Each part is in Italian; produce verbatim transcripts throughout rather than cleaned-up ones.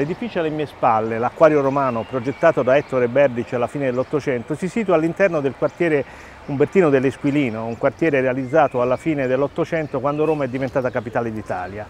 L'edificio alle mie spalle, l'Acquario Romano, progettato da Ettore Berdice alla fine dell'Ottocento, si situa all'interno del quartiere Umbertino dell'Esquilino, un quartiere realizzato alla fine dell'Ottocento quando Roma è diventata capitale d'Italia.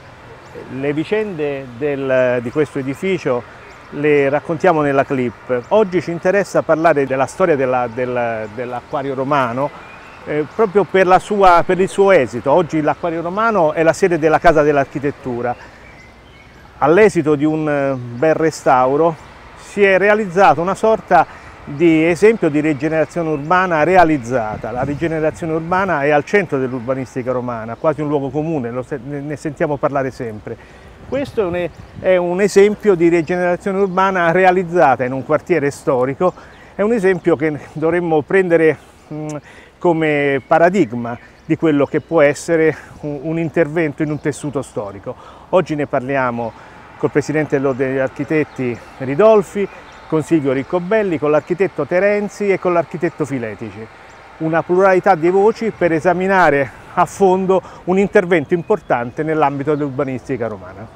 Le vicende del, di questo edificio le raccontiamo nella clip. Oggi ci interessa parlare della storia dell'Acquario dell Romano eh, proprio per, la sua, per il suo esito. Oggi l'Acquario Romano è la sede della Casa dell'Architettura. All'esito di un bel restauro si è realizzata una sorta di esempio di rigenerazione urbana realizzata. La rigenerazione urbana è al centro dell'urbanistica romana, quasi un luogo comune, lo, ne sentiamo parlare sempre. Questo è un, è un esempio di rigenerazione urbana realizzata in un quartiere storico, è un esempio che dovremmo prendere mh, come paradigma di quello che può essere un, un intervento in un tessuto storico. Oggi ne parliamo col Presidente dell'Ordine degli Architetti Ridolfi, con Silvio Riccobelli, con l'architetto Terenzi e con l'architetto Filetici. Una pluralità di voci per esaminare a fondo un intervento importante nell'ambito dell'urbanistica romana.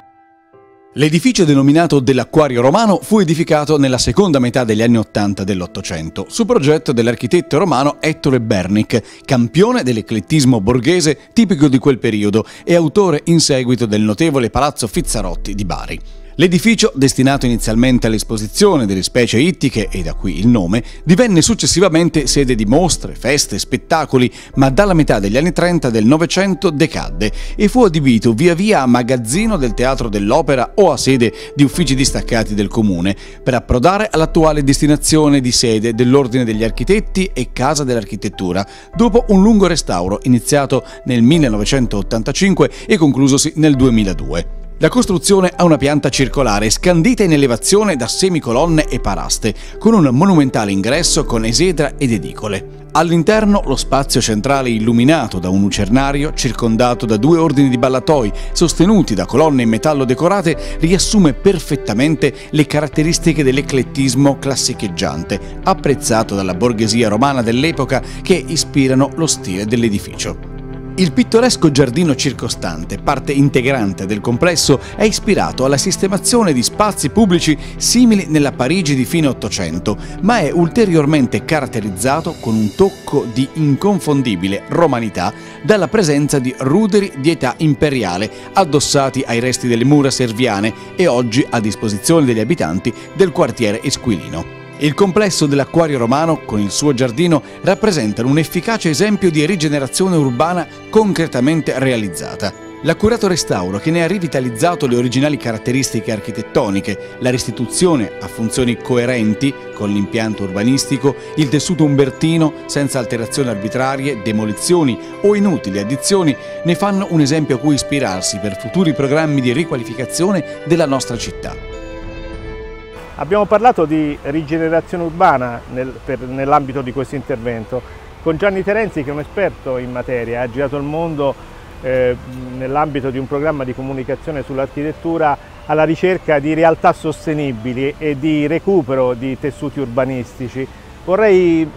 L'edificio denominato dell'Acquario Romano fu edificato nella seconda metà degli anni Ottanta dell'Ottocento, su progetto dell'architetto romano Ettore Bernic, campione dell'eclettismo borghese tipico di quel periodo e autore in seguito del notevole Palazzo Fizzarotti di Bari. L'edificio, destinato inizialmente all'esposizione delle specie ittiche, e da qui il nome, divenne successivamente sede di mostre, feste, spettacoli, ma dalla metà degli anni trenta del Novecento decadde e fu adibito via via a magazzino del Teatro dell'Opera o a sede di uffici distaccati del comune, per approdare all'attuale destinazione di sede dell'Ordine degli Architetti e Casa dell'Architettura, dopo un lungo restauro iniziato nel millenovecentottantacinque e conclusosi nel duemiladue. La costruzione ha una pianta circolare scandita in elevazione da semicolonne e paraste, con un monumentale ingresso con esedra ed edicole. All'interno lo spazio centrale illuminato da un lucernario circondato da due ordini di ballatoi sostenuti da colonne in metallo decorate riassume perfettamente le caratteristiche dell'eclettismo classicheggiante, apprezzato dalla borghesia romana dell'epoca, che ispirano lo stile dell'edificio. Il pittoresco giardino circostante, parte integrante del complesso, è ispirato alla sistemazione di spazi pubblici simili nella Parigi di fine Ottocento, ma è ulteriormente caratterizzato con un tocco di inconfondibile romanità dalla presenza di ruderi di età imperiale addossati ai resti delle mura serviane e oggi a disposizione degli abitanti del quartiere Esquilino. Il complesso dell'Acquario Romano, con il suo giardino, rappresenta un efficace esempio di rigenerazione urbana concretamente realizzata. L'accurato restauro, che ne ha rivitalizzato le originali caratteristiche architettoniche, la restituzione a funzioni coerenti con l'impianto urbanistico, il tessuto umbertino senza alterazioni arbitrarie, demolizioni o inutili addizioni, ne fanno un esempio a cui ispirarsi per futuri programmi di riqualificazione della nostra città. Abbiamo parlato di rigenerazione urbana nel, nell'ambito di questo intervento con Gianni Terenzi, che è un esperto in materia, ha girato il mondo eh, nell'ambito di un programma di comunicazione sull'architettura alla ricerca di realtà sostenibili e di recupero di tessuti urbanistici. Vorrei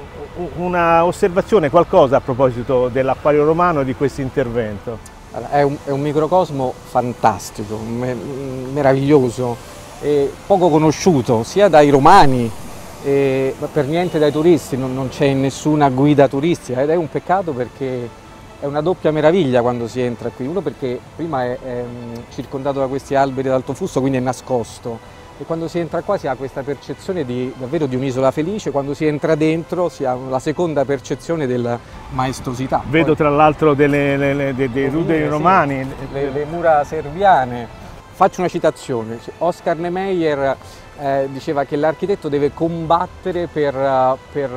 una osservazione, qualcosa a proposito dell'Acquario Romano e di questo intervento. Allora, è, un, è un microcosmo fantastico, me, meraviglioso. E poco conosciuto sia dai romani, eh, ma per niente dai turisti, non, non c'è nessuna guida turistica ed è un peccato, perché è una doppia meraviglia quando si entra qui. Uno, perché prima è, è circondato da questi alberi d'alto fusto, quindi è nascosto, e quando si entra qua si ha questa percezione di, davvero di un'isola felice. Quando si entra dentro si ha la seconda percezione della maestosità. Vedo Poi, tra l'altro dei ruderi romani, le, le mura serviane. Faccio una citazione, Oscar Niemeyer eh, diceva che l'architetto deve combattere per, per,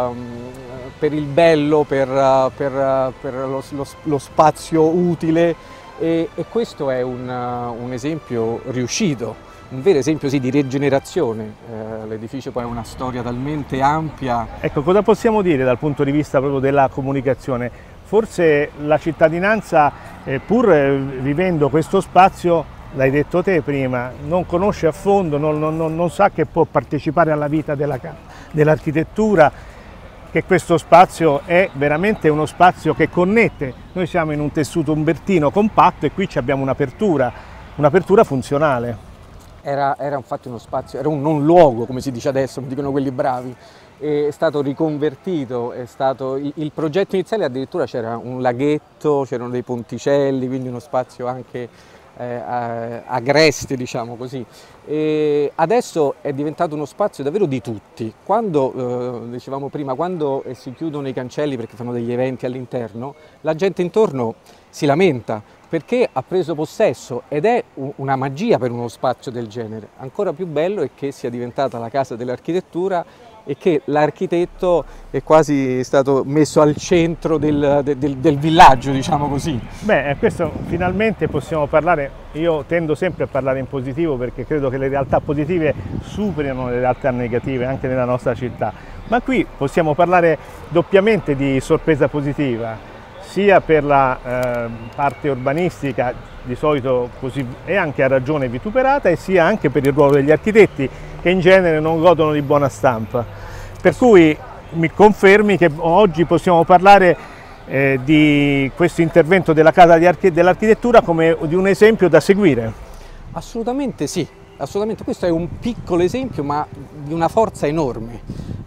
per il bello, per, per, per lo, lo, lo spazio utile, e, e questo è un, un esempio riuscito, un vero esempio sì, di rigenerazione. Eh, l'edificio poi ha una storia talmente ampia. Ecco, cosa possiamo dire dal punto di vista proprio della comunicazione? Forse la cittadinanza, eh, pur vivendo questo spazio, l'hai detto te prima, non conosce a fondo, non, non, non sa che può partecipare alla vita dell'architettura, che questo spazio è veramente uno spazio che connette. Noi siamo in un tessuto umbertino compatto e qui abbiamo un'apertura, un'apertura funzionale. era, era infatti uno spazio, era un non luogo, come si dice adesso, mi dicono quelli bravi. È stato riconvertito, è stato, il, il progetto iniziale addirittura c'era un laghetto, c'erano dei ponticelli, quindi uno spazio anche eh, agreste, diciamo così. E adesso è diventato uno spazio davvero di tutti. Quando, eh, dicevamo prima, quando si chiudono i cancelli perché fanno degli eventi all'interno, la gente intorno si lamenta perché ha preso possesso, ed è una magia per uno spazio del genere. Ancora più bello è che sia diventata la casa dell'architettura e che l'architetto è quasi stato messo al centro del, del, del villaggio, diciamo così. Beh, questo finalmente possiamo parlare, io tendo sempre a parlare in positivo perché credo che le realtà positive superino le realtà negative anche nella nostra città, ma qui possiamo parlare doppiamente di sorpresa positiva, sia per la eh, parte urbanistica, di solito così è anche a ragione vituperata, e sia anche per il ruolo degli architetti che in genere non godono di buona stampa. Per cui mi confermi che oggi possiamo parlare eh, di questo intervento della Casa dell'Architettura come di un esempio da seguire? Assolutamente sì, assolutamente. Questo è un piccolo esempio ma di una forza enorme.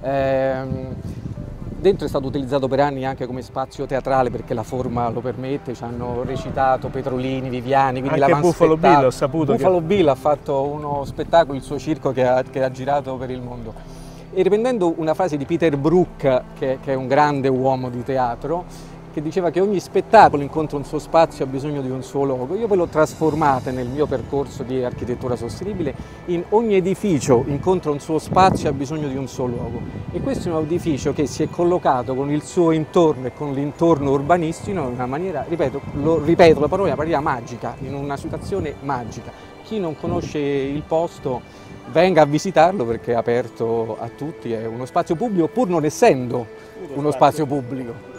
Ehm, Dentro è stato utilizzato per anni anche come spazio teatrale perché la forma lo permette, ci hanno recitato Petrolini, Viviani, quindi anche Buffalo Bill, ho saputo. Buffalo che... Bill ha fatto uno spettacolo, il suo circo che ha, che ha girato per il mondo. E riprendendo una frase di Peter Brook, che, che è un grande uomo di teatro, che diceva che ogni spettacolo incontra un suo spazio e ha bisogno di un suo luogo. Io poi l'ho trasformata nel mio percorso di architettura sostenibile in ogni edificio incontra un suo spazio e ha bisogno di un suo luogo. E questo è un edificio che si è collocato con il suo intorno e con l'intorno urbanistico in una maniera, ripeto, lo, ripeto la parola, una maniera magica, in una situazione magica. Chi non conosce il posto venga a visitarlo perché è aperto a tutti, è uno spazio pubblico pur non essendo uno spazio pubblico.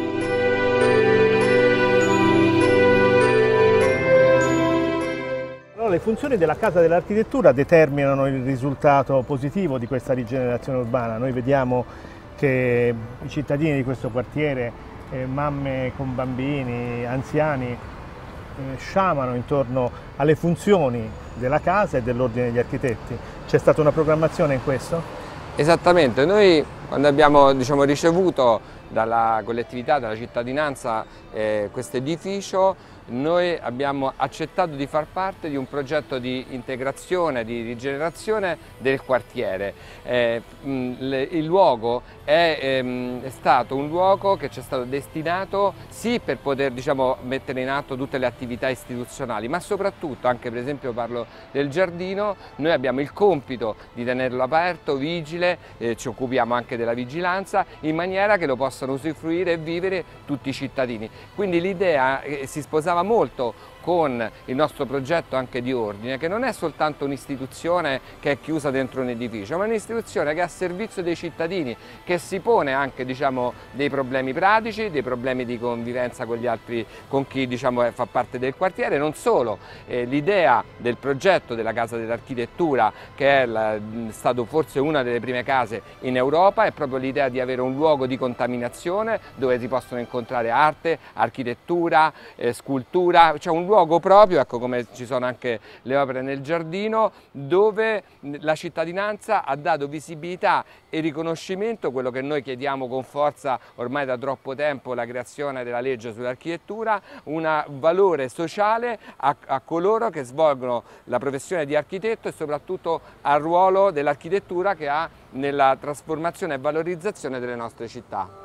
Le funzioni della Casa dell'Architettura determinano il risultato positivo di questa rigenerazione urbana. Noi vediamo che i cittadini di questo quartiere, eh, mamme con bambini, anziani, eh, sciamano intorno alle funzioni della casa e dell'Ordine degli Architetti. C'è stata una programmazione in questo? Esattamente, noi quando abbiamo diciamo, ricevuto dalla collettività, dalla cittadinanza eh, questo edificio, noi abbiamo accettato di far parte di un progetto di integrazione, di rigenerazione del quartiere. Eh, il luogo è, ehm, è stato un luogo che ci è stato destinato sì per poter diciamo, mettere in atto tutte le attività istituzionali, ma soprattutto, anche per esempio parlo del giardino, noi abbiamo il compito di tenerlo aperto, vigile, eh, ci occupiamo anche della vigilanza, in maniera che lo possano usufruire e vivere tutti i cittadini. Quindi l'idea eh, si sposava molto con il nostro progetto anche di ordine, che non è soltanto un'istituzione che è chiusa dentro un edificio, ma un'istituzione che è a servizio dei cittadini, che si pone anche diciamo, dei problemi pratici, dei problemi di convivenza con gli altri, con chi diciamo, fa parte del quartiere. Non solo, eh, l'idea del progetto della Casa dell'Architettura, che è la, stato forse una delle prime case in Europa, è proprio l'idea di avere un luogo di contaminazione dove si possono incontrare arte, architettura, eh, scultura, cioè un luogo proprio, ecco come ci sono anche le opere nel giardino, dove la cittadinanza ha dato visibilità e riconoscimento, quello che noi chiediamo con forza ormai da troppo tempo, la creazione della legge sull'architettura, un valore sociale a, a coloro che svolgono la professione di architetto e soprattutto al ruolo dell'architettura che ha nella trasformazione e valorizzazione delle nostre città.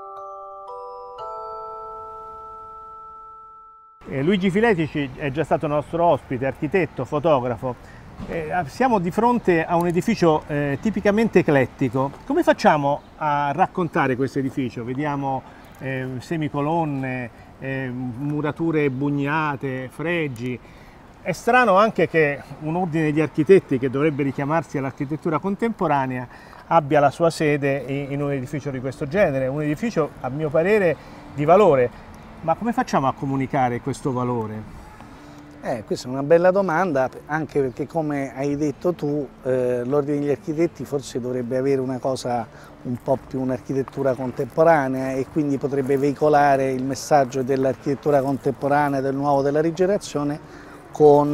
Eh, Luigi Filetici è già stato nostro ospite, architetto, fotografo. Eh, siamo di fronte a un edificio eh, tipicamente eclettico. Come facciamo a raccontare questo edificio? Vediamo eh, semicolonne, eh, murature bugnate, fregi. È strano anche che un ordine degli architetti che dovrebbe richiamarsi all'architettura contemporanea abbia la sua sede in un edificio di questo genere, un edificio a mio parere di valore. Ma come facciamo a comunicare questo valore? Eh, questa è una bella domanda, anche perché come hai detto tu, eh, l'Ordine degli Architetti forse dovrebbe avere una cosa un po' più un'architettura contemporanea e quindi potrebbe veicolare il messaggio dell'architettura contemporanea, del nuovo, della rigenerazione con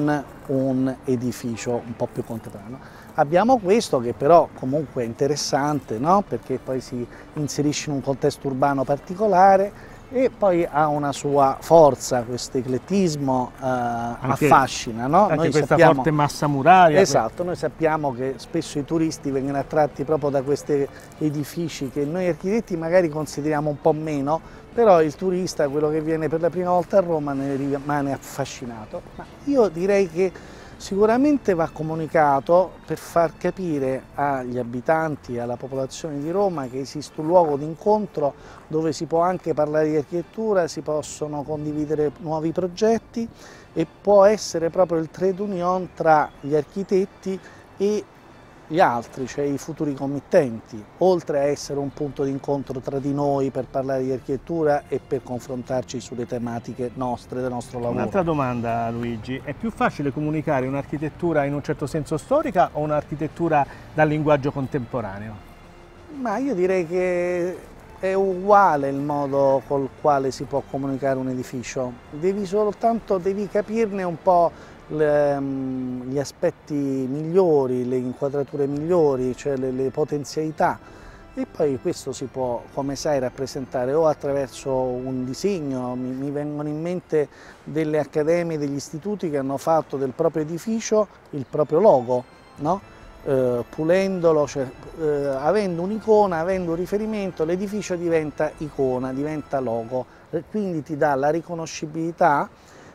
un edificio un po' più contemporaneo. Abbiamo questo che però comunque è interessante, no? Perché poi si inserisce in un contesto urbano particolare e poi ha una sua forza, questo eclettismo eh, anche, affascina. No? Anche noi questa sappiamo, forte massa muraria. Esatto, noi sappiamo che spesso i turisti vengono attratti proprio da questi edifici che noi architetti magari consideriamo un po' meno, però il turista, quello che viene per la prima volta a Roma, ne rimane affascinato. Ma io direi che sicuramente va comunicato per far capire agli abitanti e alla popolazione di Roma che esiste un luogo di incontro dove si può anche parlare di architettura, si possono condividere nuovi progetti e può essere proprio il trade union tra gli architetti e gli altri, cioè i futuri committenti, oltre a essere un punto di incontro tra di noi per parlare di architettura e per confrontarci sulle tematiche nostre, del nostro lavoro. Un'altra domanda, Luigi, è più facile comunicare un'architettura in un certo senso storica o un'architettura dal linguaggio contemporaneo? Ma io direi che è uguale il modo col quale si può comunicare un edificio, devi soltanto devi capirne un po' Le, gli aspetti migliori, le inquadrature migliori, cioè le, le potenzialità, e poi questo si può, come sai, rappresentare o attraverso un disegno. Mi, mi vengono in mente delle accademie, degli istituti che hanno fatto del proprio edificio il proprio logo, no? eh, pulendolo, cioè, eh, avendo un'icona, avendo un riferimento, l'edificio diventa icona, diventa logo, quindi ti dà la riconoscibilità.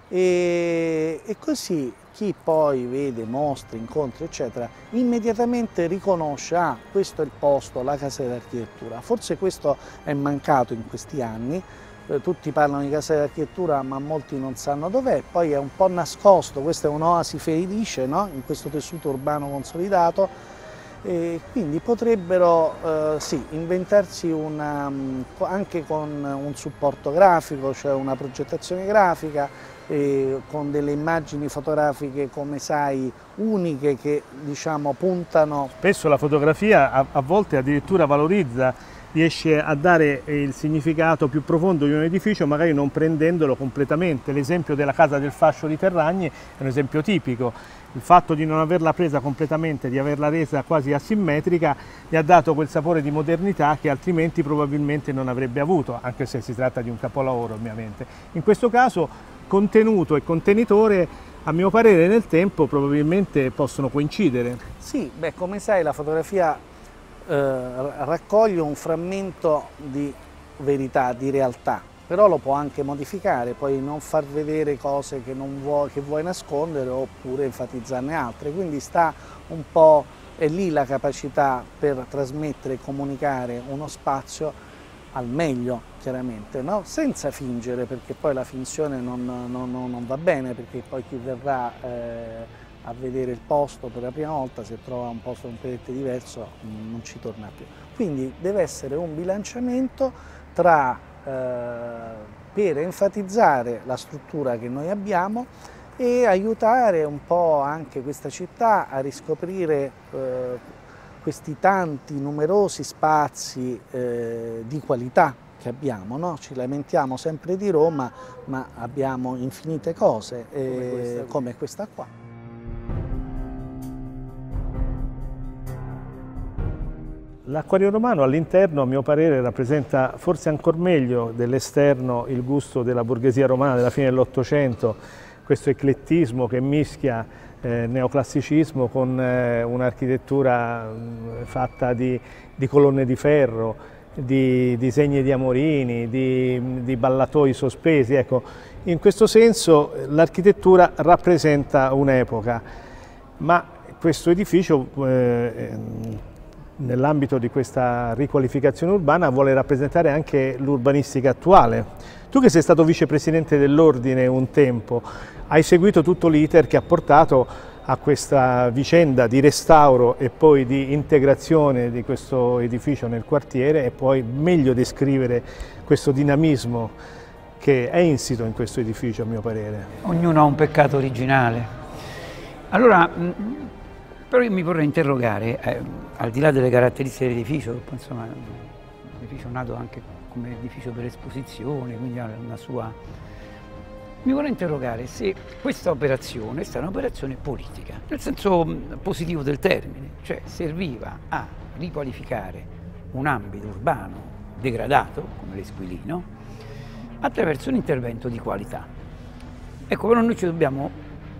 E, e così chi poi vede mostre, incontri eccetera immediatamente riconosce, ah, questo è il posto, la casa dell'architettura. Forse questo è mancato in questi anni, eh, tutti parlano di casa dell'architettura ma molti non sanno dov'è, poi è un po' nascosto, questa è un'oasi felice, no? In questo tessuto urbano consolidato, e quindi potrebbero eh, sì, inventarsi una, anche con un supporto grafico, cioè una progettazione grafica, E con delle immagini fotografiche, come sai, uniche che diciamo puntano. Spesso la fotografia a, a volte addirittura valorizza, riesce a dare il significato più profondo di un edificio, magari non prendendolo completamente. L'esempio della Casa del Fascio di Terragni è un esempio tipico. Il fatto di non averla presa completamente, di averla resa quasi asimmetrica, gli ha dato quel sapore di modernità che altrimenti probabilmente non avrebbe avuto, anche se si tratta di un capolavoro ovviamente. In questo caso contenuto e contenitore, a mio parere, nel tempo probabilmente possono coincidere. Sì, beh, come sai la fotografia eh, raccoglie un frammento di verità, di realtà, però lo può anche modificare, puoi non far vedere cose che, non vuoi, che vuoi nascondere oppure enfatizzarne altre, quindi sta un po', è lì la capacità per trasmettere e comunicare uno spazio al meglio, chiaramente, no? Senza fingere, perché poi la finzione non, non, non va bene, perché poi chi verrà eh, a vedere il posto per la prima volta, se trova un posto completamente diverso, non ci torna più. Quindi deve essere un bilanciamento tra, eh, per enfatizzare la struttura che noi abbiamo e aiutare un po' anche questa città a riscoprire eh, questi tanti numerosi spazi eh, di qualità che abbiamo, no? Ci lamentiamo sempre di Roma, ma abbiamo infinite cose eh, come, questa come questa qua. L'Acquario Romano all'interno, a mio parere, rappresenta forse ancor meglio dell'esterno il gusto della borghesia romana della fine dell'Ottocento, questo eclettismo che mischia Eh, neoclassicismo con eh, un'architettura mh, fatta di, di colonne di ferro, di disegni di amorini, di, di ballatoi sospesi. Ecco, in questo senso l'architettura rappresenta un'epoca, ma questo edificio eh, nell'ambito di questa riqualificazione urbana vuole rappresentare anche l'urbanistica attuale. Tu che sei stato vicepresidente dell'Ordine un tempo, hai seguito tutto l'iter che ha portato a questa vicenda di restauro e poi di integrazione di questo edificio nel quartiere, e poi meglio descrivere questo dinamismo che è insito in questo edificio, a mio parere. Ognuno ha un peccato originale. Allora, però io mi vorrei interrogare, eh, al di là delle caratteristiche dell'edificio, insomma, è un edificio nato anche come edificio per esposizione, quindi ha una sua mi vorrei interrogare se questa operazione è stata un'operazione politica, nel senso positivo del termine, cioè serviva a riqualificare un ambito urbano degradato, come l'Esquilino, attraverso un intervento di qualità. Ecco, però noi ci dobbiamo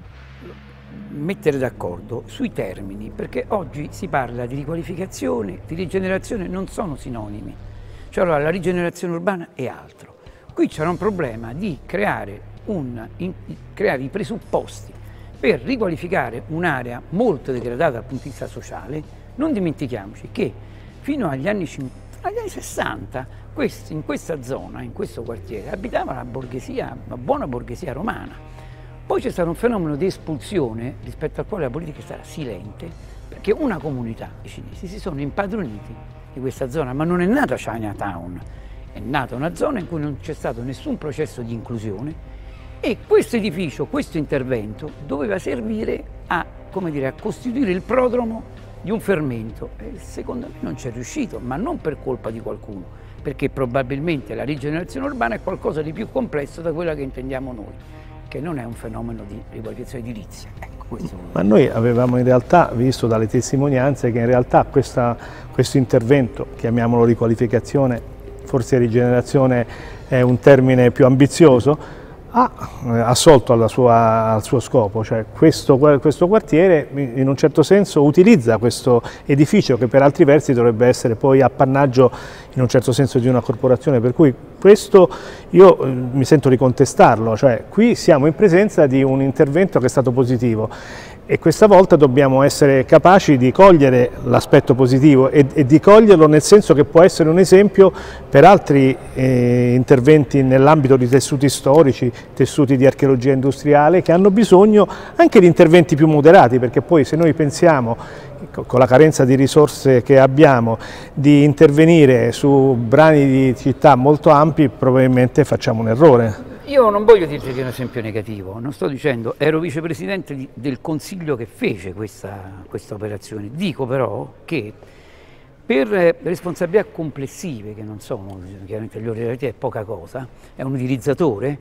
mettere d'accordo sui termini, perché oggi si parla di riqualificazione, di rigenerazione, non sono sinonimi. Cioè allora la rigenerazione urbana è altro. Qui c'era un problema di creare, un, in, creare i presupposti per riqualificare un'area molto degradata dal punto di vista sociale. Non dimentichiamoci che fino agli anni, agli anni sessanta questi, in questa zona, in questo quartiere, abitava la borghesia, una buona borghesia romana. Poi c'è stato un fenomeno di espulsione rispetto al quale la politica è stata silente, perché una comunità, i cinesi, si sono impadroniti di questa zona, ma non è nata Chinatown, è nata una zona in cui non c'è stato nessun processo di inclusione e questo edificio, questo intervento doveva servire a, come dire, a costituire il prodromo di un fermento e secondo me non ci è riuscito, ma non per colpa di qualcuno, perché probabilmente la rigenerazione urbana è qualcosa di più complesso da quella che intendiamo noi, che non è un fenomeno di riqualificazione edilizia. Ecco, questo... Ma noi avevamo in realtà visto dalle testimonianze che in realtà questa, questo intervento, chiamiamolo riqualificazione, forse rigenerazione è un termine più ambizioso, ha assolto alla sua, al suo scopo, cioè questo, questo quartiere in un certo senso utilizza questo edificio che per altri versi dovrebbe essere poi appannaggio in un certo senso di una corporazione, per cui questo io eh, mi sento di contestarlo, cioè qui siamo in presenza di un intervento che è stato positivo e questa volta dobbiamo essere capaci di cogliere l'aspetto positivo e, e di coglierlo nel senso che può essere un esempio per altri eh, interventi nell'ambito di tessuti storici, tessuti di archeologia industriale che hanno bisogno anche di interventi più moderati, perché poi se noi pensiamo con la carenza di risorse che abbiamo di intervenire su brani di città molto ampi probabilmente facciamo un errore. Io non voglio dirti che è un esempio negativo, non sto dicendo, ero vicepresidente di, del consiglio che fece questa, questa operazione, dico però che per responsabilità complessive, che non sono, chiaramente gli operativi è poca cosa, è un utilizzatore,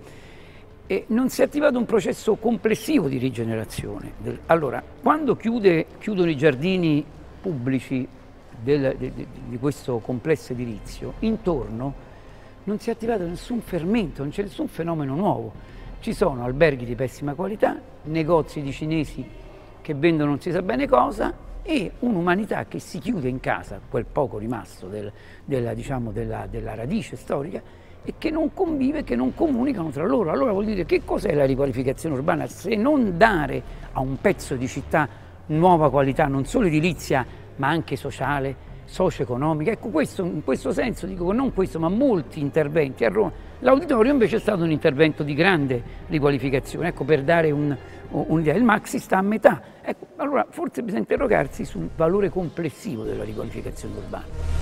e non si è attivato un processo complessivo di rigenerazione. Allora, quando chiude, chiudono i giardini pubblici del, de, de, di questo complesso edilizio, intorno non si è attivato nessun fermento, non c'è nessun fenomeno nuovo. Ci sono alberghi di pessima qualità, negozi di cinesi che vendono non si sa bene cosa e un'umanità che si chiude in casa, quel poco rimasto del, della, diciamo, della, della radice storica, e che non convive, che non comunicano tra loro. Allora vuol dire che cos'è la riqualificazione urbana se non dare a un pezzo di città nuova qualità, non solo edilizia ma anche sociale, socio-economica. Ecco, questo, in questo senso dico non questo ma molti interventi a Roma. L'auditorio invece è stato un intervento di grande riqualificazione, ecco, per dare un, un'idea. Il Maxi sta a metà, ecco, allora forse bisogna interrogarsi sul valore complessivo della riqualificazione urbana.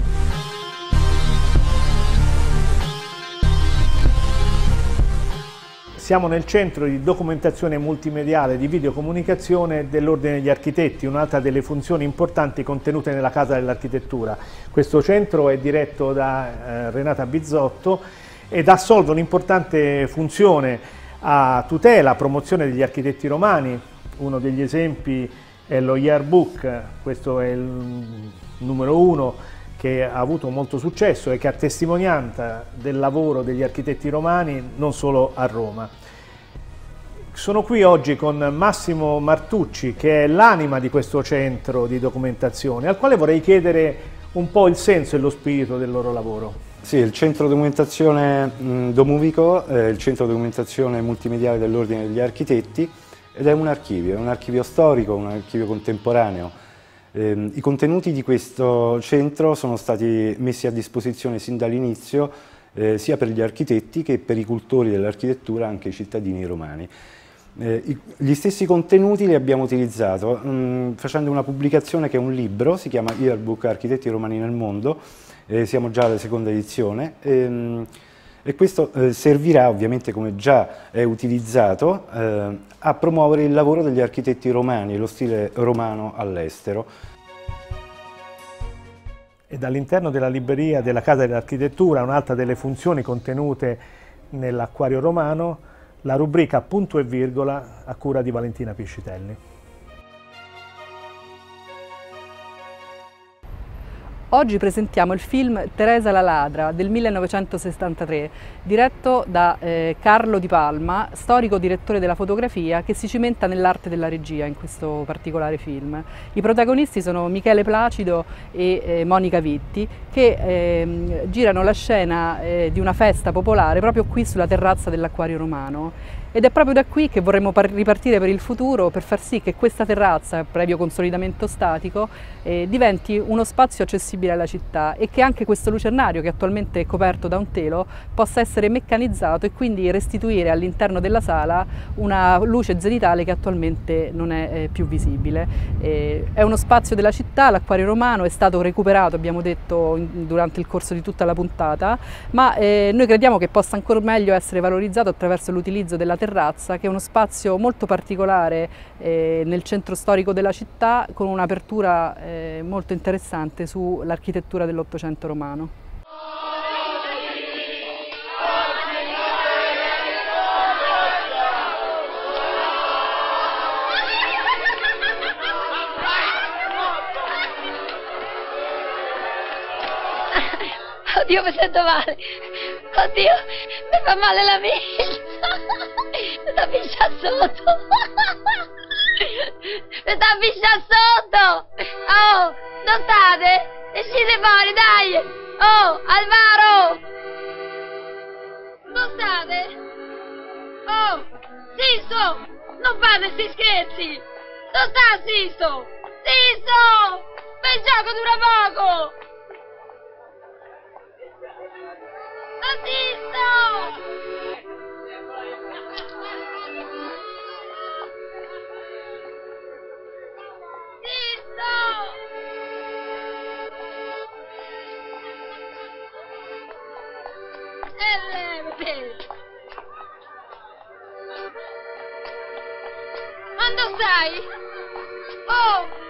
Siamo nel centro di documentazione multimediale di videocomunicazione dell'Ordine degli Architetti, un'altra delle funzioni importanti contenute nella Casa dell'Architettura. Questo centro è diretto da eh, Renata Bizzotto ed assolve un'importante funzione a tutela, a promozione degli architetti romani. Uno degli esempi è lo Yearbook, questo è il numero uno che ha avuto molto successo e che ha testimonianza del lavoro degli architetti romani non solo a Roma. Sono qui oggi con Massimo Martucci, che è l'anima di questo centro di documentazione, al quale vorrei chiedere un po' il senso e lo spirito del loro lavoro. Sì, il centro documentazione mh, Domovico è il centro documentazione multimediale dell'Ordine degli Architetti ed è un archivio, è un archivio storico, un archivio contemporaneo. I contenuti di questo centro sono stati messi a disposizione sin dall'inizio eh, sia per gli architetti che per i cultori dell'architettura, anche i cittadini romani. Eh, i, gli stessi contenuti li abbiamo utilizzati facendo una pubblicazione che è un libro, si chiama Yearbook Architetti Romani nel Mondo, eh, siamo già alla seconda edizione. Ehm, E questo eh, servirà, ovviamente come già è utilizzato, eh, a promuovere il lavoro degli architetti romani e lo stile romano all'estero. E dall'interno della libreria della Casa dell'Architettura, un'altra delle funzioni contenute nell'Acquario Romano, La rubrica Punto e Virgola a cura di Valentina Piscitelli. Oggi presentiamo il film Teresa la ladra del millenovecentosessantatré, diretto da eh, Carlo Di Palma, storico direttore della fotografia che si cimenta nell'arte della regia in questo particolare film. I protagonisti sono Michele Placido e eh, Monica Vitti, che eh, girano la scena eh, di una festa popolare proprio qui sulla terrazza dell'Acquario Romano. Ed è proprio da qui che vorremmo ripartire per il futuro, per far sì che questa terrazza, previo consolidamento statico, eh, diventi uno spazio accessibile alla città e che anche questo lucernario, che attualmente è coperto da un telo, possa essere meccanizzato e quindi restituire all'interno della sala una luce zenitale che attualmente non è eh, più visibile. Eh, è uno spazio della città, l'Acquario Romano è stato recuperato, abbiamo detto, in, durante il corso di tutta la puntata, ma eh, noi crediamo che possa ancora meglio essere valorizzato attraverso l'utilizzo della terrazza, che è uno spazio molto particolare eh, nel centro storico della città, con un'apertura eh, molto interessante sull'architettura dell'Ottocento romano. Oddio, mi sento male. Oddio, mi fa male la milza. Mi sta pisciando sotto. Mi sta pisciando sotto. Oh, non state? Uscite fuori, dai. Oh, Alvaro. Non state? Oh, Sisto. Non fate sti scherzi. Non sta, Sisto. Sisto. Il gioco dura poco. Sisto! Sisto! E levati! Quando stai? Oh!